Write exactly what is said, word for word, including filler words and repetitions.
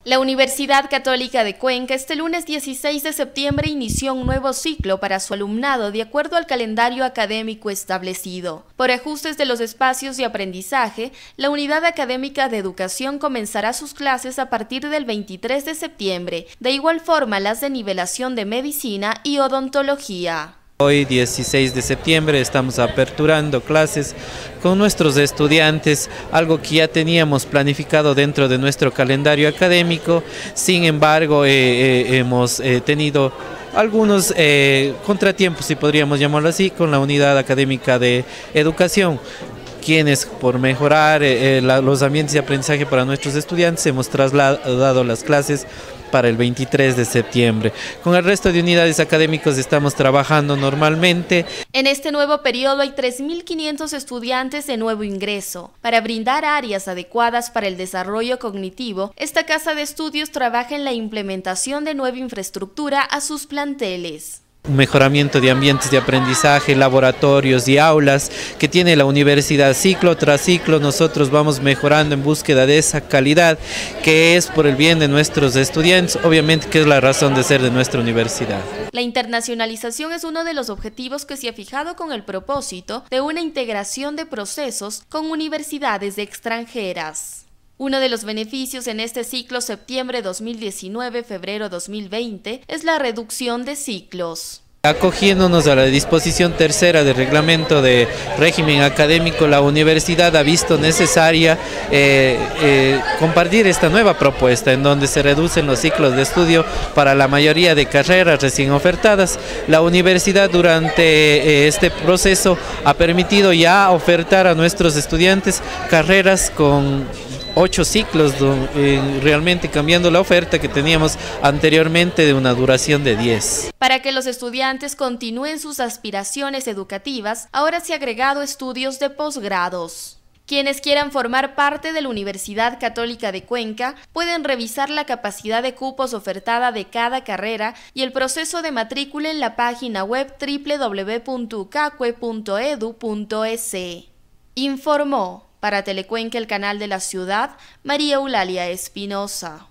La Universidad Católica de Cuenca este lunes dieciséis de septiembre inició un nuevo ciclo para su alumnado de acuerdo al calendario académico establecido. Por ajustes de los espacios de aprendizaje, la Unidad Académica de Educación comenzará sus clases a partir del veintitrés de septiembre, de igual forma las de nivelación de medicina y odontología. Hoy, dieciséis de septiembre, estamos aperturando clases con nuestros estudiantes, algo que ya teníamos planificado dentro de nuestro calendario académico. Sin embargo, eh, eh, hemos eh, tenido algunos eh, contratiempos, si podríamos llamarlo así, con la Unidad Académica de Educación, quienes por mejorar eh, la, los ambientes de aprendizaje para nuestros estudiantes hemos trasladado las clases para el veintitrés de septiembre. Con el resto de unidades académicas estamos trabajando normalmente. En este nuevo periodo hay tres mil quinientos estudiantes de nuevo ingreso. Para brindar áreas adecuadas para el desarrollo cognitivo, esta casa de estudios trabaja en la implementación de nueva infraestructura a sus planteles. Un mejoramiento de ambientes de aprendizaje, laboratorios y aulas que tiene la universidad. Ciclo tras ciclo nosotros vamos mejorando en búsqueda de esa calidad que es por el bien de nuestros estudiantes, obviamente que es la razón de ser de nuestra universidad. La internacionalización es uno de los objetivos que se ha fijado con el propósito de una integración de procesos con universidades extranjeras. Uno de los beneficios en este ciclo septiembre dos mil diecinueve-febrero dos mil veinte es la reducción de ciclos. Acogiéndonos a la disposición tercera del reglamento de régimen académico, la universidad ha visto necesaria eh, eh, compartir esta nueva propuesta en donde se reducen los ciclos de estudio para la mayoría de carreras recién ofertadas. La universidad durante eh, este proceso ha permitido ya ofertar a nuestros estudiantes carreras con ocho ciclos, eh, realmente cambiando la oferta que teníamos anteriormente de una duración de diez. Para que los estudiantes continúen sus aspiraciones educativas, ahora se ha agregado estudios de posgrados. Quienes quieran formar parte de la Universidad Católica de Cuenca pueden revisar la capacidad de cupos ofertada de cada carrera y el proceso de matrícula en la página web doble u doble u doble u punto ucacue punto edu punto es. Informó para Telecuenca, el canal de la ciudad, María Eulalia Espinosa.